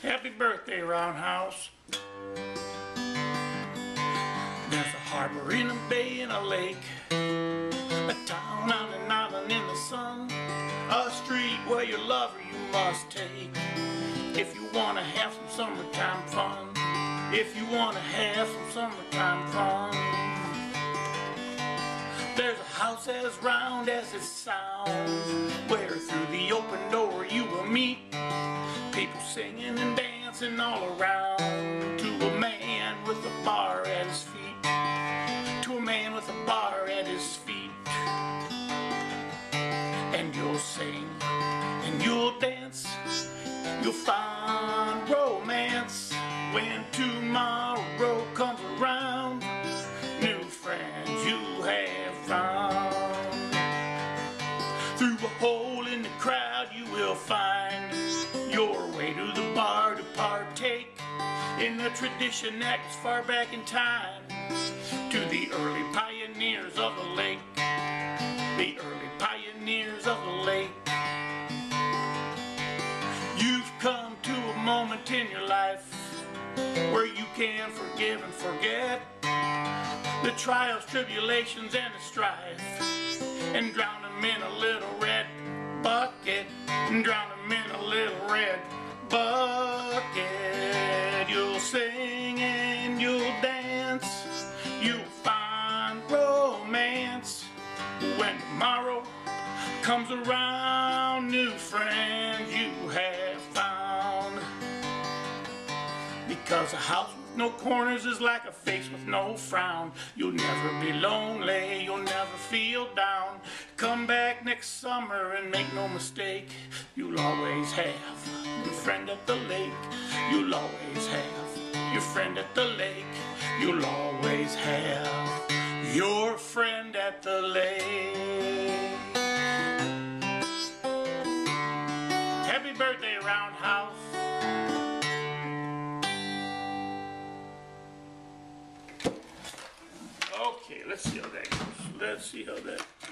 Happy birthday, Roundhouse. There's a harbor in a bay and a lake, a town on an island in the sun, a street where your lover you must take if you want to have some summertime fun. If you want to have some summertime fun. There's a house as round as it sounds, where through the open door you will meet people singing and dancing all around, to a man with a bar at his feet, to a man with a bar at his feet. And you'll sing and you'll dance, you'll find romance when tomorrow comes around. New friends you have found. Through a hole in the crowd you will find your way to the bar to partake in a tradition that goes far back in time, to the early pioneers of the lake, the early pioneers of the lake. You've come to a moment in your life where you can forgive and forget the trials, tribulations, and the strife, and drown them in a little red bucket, and drown them in a little red bucket. You'll sing and you'll dance, you'll find romance when tomorrow comes around. New friends you have found. Because a house with no corners is like a face with no frown. You'll never be lonely, you'll never feel down. Come back next summer and make no mistake, you'll always have your friend at the lake. You'll always have your friend at the lake. You'll always have your friend at the lake. Happy birthday, Roundhouse. Okay, let's see how that goes. Let's see how that